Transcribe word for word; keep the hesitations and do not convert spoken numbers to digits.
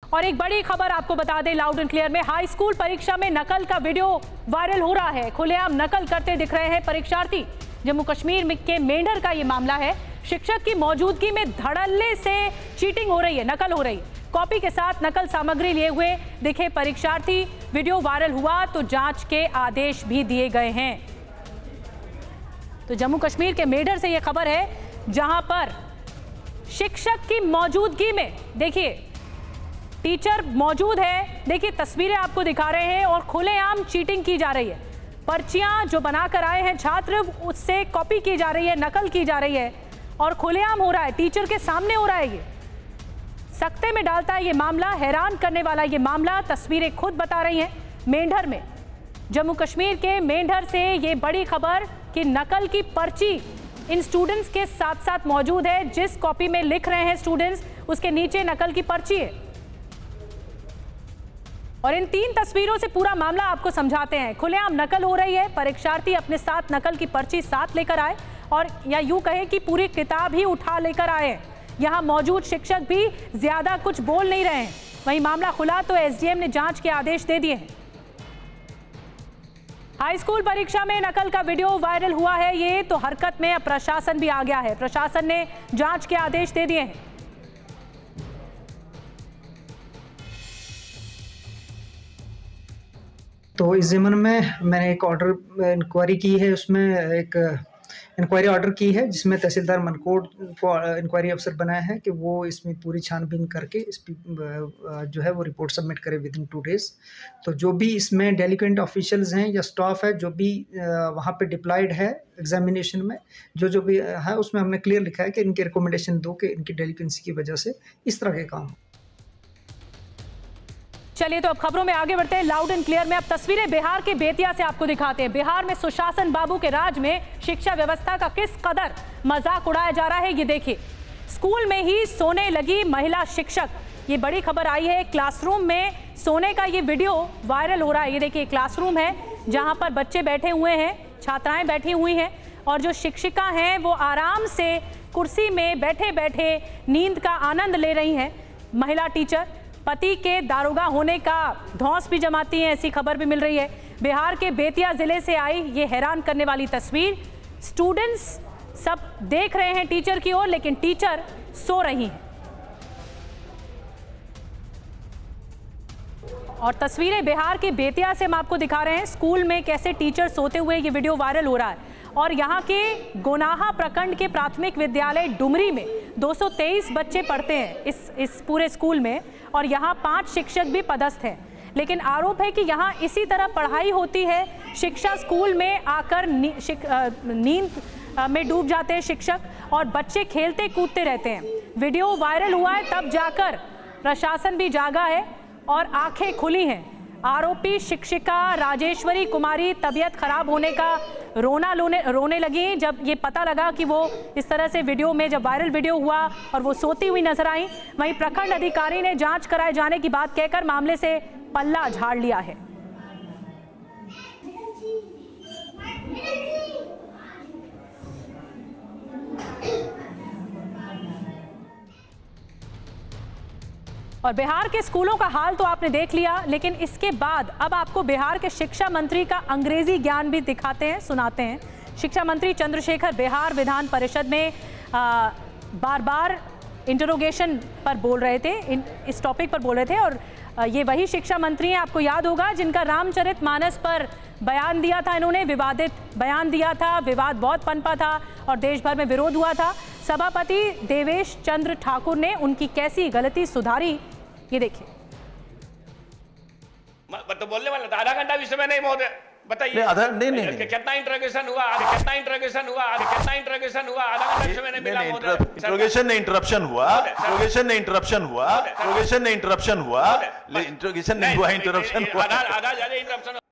और एक बड़ी खबर आपको बता दें, लाउड एंड क्लियर में हाई स्कूल परीक्षा में नकल का वीडियो वायरल हो रहा है। खुलेआम नकल करते दिख रहे हैं परीक्षार्थी। जम्मू कश्मीर के मेंढर का ये मामला है। शिक्षक की मौजूदगी में धड़ल्ले से चीटिंग हो रही है, नकल हो रही है। कॉपी के साथ नकल सामग्री लिए हुए दिखे परीक्षार्थी। वीडियो वायरल हुआ तो जांच के आदेश भी दिए गए हैं। तो जम्मू कश्मीर के मेंढर से यह खबर है, जहां पर शिक्षक की मौजूदगी में देखिए टीचर मौजूद है। देखिए तस्वीरें आपको दिखा रहे हैं और खुलेआम चीटिंग की जा रही है। पर्चियां जो बनाकर आए हैं छात्र, उससे कॉपी की जा रही है, नकल की जा रही है और खुलेआम हो रहा है, टीचर के सामने हो रहा है। ये सख्ते में डालता है ये मामला, हैरान करने वाला ये मामला। तस्वीरें खुद बता रही हैं मेंढर में, जम्मू कश्मीर के मेंढर से ये बड़ी खबर कि नकल की पर्ची इन स्टूडेंट्स के साथ साथ मौजूद है। जिस कॉपी में लिख रहे हैं स्टूडेंट्स, उसके नीचे नकल की पर्ची है। और इन तीन तस्वीरों से पूरा मामला आपको समझाते हैं। खुलेआम नकल हो रही है, परीक्षार्थी अपने साथ नकल की पर्ची साथ लेकर आए और या यूं कहें कि पूरी किताब ही उठा लेकर आए। यहां मौजूद शिक्षक भी ज्यादा कुछ बोल नहीं रहे हैं। वहीं मामला खुला तो एसडीएम ने जांच के आदेश दे दिए हैं। हाई स्कूल परीक्षा में नकल का वीडियो वायरल हुआ है ये तो हरकत में अब प्रशासन भी आ गया है। प्रशासन ने जांच के आदेश दे दिए हैं। तो इस ज़िम्मन में मैंने एक ऑर्डर इंक्वायरी की है, उसमें एक इंक्वायरी ऑर्डर की है जिसमें तहसीलदार मनकोट को इंक्वायरी अफसर बनाया है कि वो इसमें पूरी छानबीन करके इस जो है वो रिपोर्ट सबमिट करे विद इन टू डेज। तो जो भी इसमें डेलिकेंट ऑफिशियल्स हैं या स्टाफ है जो भी वहाँ पे डिप्लॉयड है एग्जामिनेशन में, जो जो भी है उसमें हमने क्लियर लिखा है कि इनके रिकमेंडेशन दो कि इनकी डेलिकेंसी की वजह से इस तरह के काम। चलिए तो अब खबरों में आगे बढ़ते हैं। लाउड एंड क्लियर में अब तस्वीरें बिहार के बेतिया से आपको दिखाते हैं। बिहार में सुशासन बाबू के राज में शिक्षा व्यवस्था का किस कदर मजाक उड़ाया जा रहा है, ये देखिए। स्कूल में ही सोने लगी महिला शिक्षक, ये बड़ी खबर आई है। क्लासरूम में सोने का ये वीडियो वायरल हो रहा है। ये देखिए क्लासरूम है जहां पर बच्चे बैठे हुए हैं, छात्राएं बैठी हुई हैं और जो शिक्षिका हैं वो आराम से कुर्सी में बैठे बैठे नींद का आनंद ले रही हैं। महिला टीचर पति के दारोगा होने का धौंस भी जमाती हैं, ऐसी खबर भी मिल रही है। बिहार के बेतिया जिले से आई ये हैरान करने वाली तस्वीर। स्टूडेंट्स सब देख रहे हैं टीचर की ओर, लेकिन टीचर सो रही हैं। और तस्वीरें बिहार के बेतिया से हम आपको दिखा रहे हैं। स्कूल में कैसे टीचर सोते हुए ये वीडियो वायरल हो रहा है। और यहाँ के गोनाहा प्रखंड के प्राथमिक विद्यालय डुमरी में दो सौ तेईस बच्चे पढ़ते हैं इस इस पूरे स्कूल में और यहाँ पांच शिक्षक भी पदस्थ हैं। लेकिन आरोप है कि यहाँ इसी तरह पढ़ाई होती है। शिक्षा स्कूल में आकर नी, नींद में डूब जाते हैं शिक्षक और बच्चे खेलते कूदते रहते हैं। वीडियो वायरल हुआ है तब जाकर प्रशासन भी जागा है और आंखें खुली हैं। आरोपी शिक्षिका राजेश्वरी कुमारी तबीयत खराब होने का रोना रोने रोने लगी जब ये पता लगा कि वो इस तरह से वीडियो में जब वायरल वीडियो हुआ और वो सोती हुई नजर आई। वहीं प्रखंड अधिकारी ने जांच कराए जाने की बात कहकर मामले से पल्ला झाड़ लिया है। और बिहार के स्कूलों का हाल तो आपने देख लिया, लेकिन इसके बाद अब आपको बिहार के शिक्षा मंत्री का अंग्रेजी ज्ञान भी दिखाते हैं, सुनाते हैं। शिक्षा मंत्री चंद्रशेखर बिहार विधान परिषद में आ, बार बार इंटरोगेशन पर बोल रहे थे, इन, इस टॉपिक पर बोल रहे थे। और आ, ये वही शिक्षा मंत्री हैं, आपको याद होगा, जिनका रामचरितमानस पर बयान दिया था इन्होंने, विवादित बयान दिया था, विवाद बहुत पनपा था और देश भर में विरोध हुआ था। सभापति देवेश चंद्र ठाकुर ने उनकी कैसी गलती सुधारी, ये देखिए। तो बोलने वाला आधा घंटा भी समय नहीं महोदय, बताइए। आधा नहीं नहीं, नहीं। कितना इंटरोगेशन हुआ, आगे कितना इंटरोगेशन हुआ, आगे कितना इंटरोगेशन हुआ, आधा घंटा समय नहीं मिला महोदय। इंटरोगेशन ने इंटरप्शन हुआ, इंटरोगेशन ने इंटरप्शन हुआ, इंटरोगेशन ने इंटरप्शन हुआ, इंटरोगेशन नहीं हुआ, इंटरप्शन हुआ, आधा आधा ज्यादा इंटरप्शन